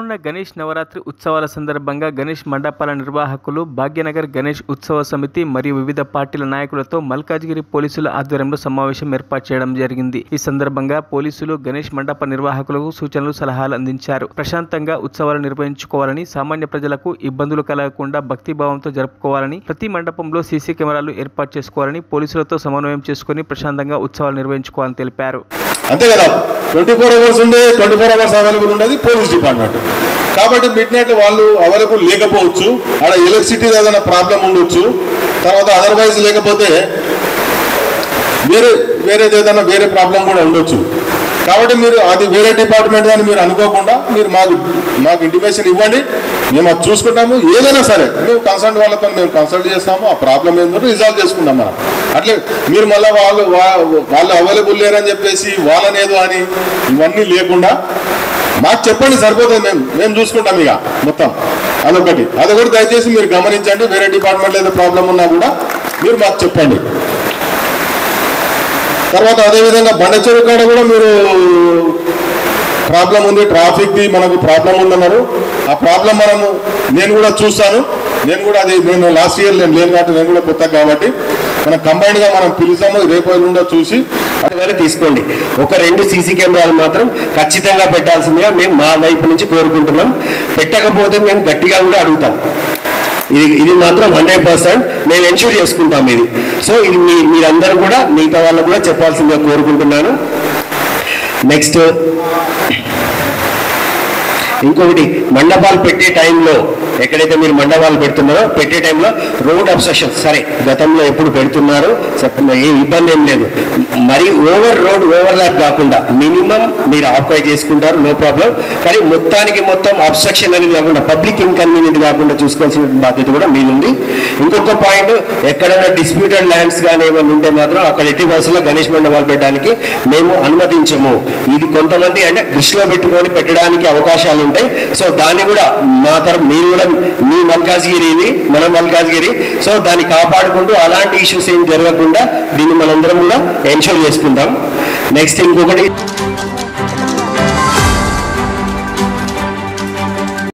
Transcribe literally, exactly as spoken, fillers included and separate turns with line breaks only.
రానున్న గణేష్ నవరాత్రి ఉత్సవాల సందర్భంగా గణేష్ మండపాల నిర్వాహకులు, భాగ్యనగర్ గణేష్ ఉత్సవ సమితి మరియు వివిధ పార్టీల నాయకులతో మల్కాజ్గిరి పోలీసుల ఆధ్వర్యంలో సమావేశం ఏర్పాటు చేయడం జరిగింది. ఈ సందర్భంగా పోలీసులు గణేష్ మండప నిర్వాహకులకు సూచనలు, సలహాలు అందించారు. ప్రశాంతంగా ఉత్సవాలు నిర్వహించుకోవాలని, సామాన్య ప్రజలకు ఇబ్బందులు కలగకుండా భక్తిభావంతో జరుపుకోవాలని, ప్రతి మండపంలో సీసీ కెమెరాలు ఏర్పాటు చేసుకోవాలని, పోలీసులతో సమన్వయం చేసుకుని ప్రశాంతంగా ఉత్సవాలు నిర్వహించుకోవాలని తెలిపారు.
అంతే కదా, ట్వంటీ ఫోర్ అవర్స్ ఉండే ట్వంటీ ఫోర్ అవర్స్ అవైలబుల్ ఉండేది పోలీస్ డిపార్ట్మెంట్. కాబట్టి మిడ్ నైట్ వాళ్ళు అవైలబుల్ లేకపోవచ్చు, అక్కడ ఎలక్ట్రిసిటీ ఏదైనా ప్రాబ్లం ఉండొచ్చు, తర్వాత అదర్వైజ్ లేకపోతే వేరే వేరేది ఏదైనా వేరే ప్రాబ్లం కూడా ఉండొచ్చు. కాబట్టి మీరు అది వేరే డిపార్ట్మెంట్ అని మీరు అనుకోకుండా మీరు మాకు మాకు ఇంటిమేషన్ ఇవ్వండి, మేము అది చూసుకుంటాము. ఏదైనా సరే మేము కన్సల్ట్ వాళ్ళతో మేము కన్సల్ట్ చేస్తాము, ఆ ప్రాబ్లం ఏంటో రిజాల్వ్ చేసుకుంటాం. మనం అట్లే మీరు మళ్ళీ వాళ్ళు వాళ్ళు అవైలబుల్ లేరని చెప్పేసి వాళ్ళనేదో అని ఇవన్నీ లేకుండా మాకు చెప్పండి, సరిపోతుంది. మేము మేము చూసుకుంటాం ఇక మొత్తం. అదొకటి అదొకటి దయచేసి మీరు గమనించండి. వేరే డిపార్ట్మెంట్ ఏదో ప్రాబ్లం ఉన్నా కూడా మీరు మాకు చెప్పండి. తర్వాత అదేవిధంగా బండచెరు కాడ కూడా మీరు ప్రాబ్లం ఉంది, ట్రాఫిక్ది మనకు ప్రాబ్లం ఉందన్నారు. ఆ ప్రాబ్లం మనము నేను కూడా చూస్తాను. నేను కూడా అది నేను లాస్ట్ ఇయర్ నేను లేను కాబట్టి నేను కూడా కొత్త కాబట్టి మనం కంబైన్డ్గా మనం పిలుస్తాము. రేపు ఎల్లుండో చూసి
అది తీసుకోండి. ఒక రెండు సీసీ కెమెరాలు మాత్రం ఖచ్చితంగా పెట్టాల్సిందిగా మేము మా వైపు నుంచి కోరుకుంటున్నాం. పెట్టకపోతే మేము గట్టిగా కూడా అడుగుతాం. ఇది ఇది మాత్రం హండ్రెడ్ పర్సెంట్ మేము ఎన్ష్యూర్ చేసుకుంటాం ఇది. సో ఇది మీ మీరందరూ కూడా మిగతా వాళ్ళకు కూడా చెప్పాల్సిందిగా కోరుకుంటున్నాను. నెక్స్ట్ ఇంకొకటి, మండపాలు పెట్టే టైంలో ఎక్కడైతే మీరు మండపాలు పెడుతున్నారో పెట్టే టైంలో రోడ్ అబ్స్ట్రక్షన్ సరే గతంలో ఎప్పుడు పెడుతున్నారు, ఏ ఇబ్బంది ఏం లేదు. మరి ఓవర్ రోడ్ ఓవర్ ల్యాప్ కాకుండా మినిమం మీరు ఆక్యుపై చేసుకుంటారు, నో ప్రాబ్లం. కానీ మొత్తానికి మొత్తం అబ్స్ట్రక్షన్ అనేది కాకుండా పబ్లిక్ ఇన్కన్వీనియంట్ కాకుండా చూసుకోవాల్సిన బాధ్యత కూడా మీది. ఇంకొక పాయింట్, ఎక్కడైనా డిస్ప్యూటెడ్ ల్యాండ్స్ కానీ ఏమైనా ఉంటే మాత్రం అక్కడ ఎట్టి బస్సులో గణేష్ మండపాలు పెట్టడానికి మేము అనుమతించము. ఇది కొంతమంది అంటే దృష్టిలో పెట్టుకొని పెట్టడానికి అవకాశాలు ఉంటాయి. సో దాన్ని కూడా మా తరఫు మీరు కూడా మీ మల్కాజ్గిరి ఇది మన మల్కాజ్గిరి, సో దాన్ని కాపాడుకుంటూ అలాంటి ఇష్యూస్ ఏం జరగకుండా దీన్ని మనందరం కూడా ఎన్షూర్ చేసుకుంటాం. నెక్స్ట్ ఇంకొకటి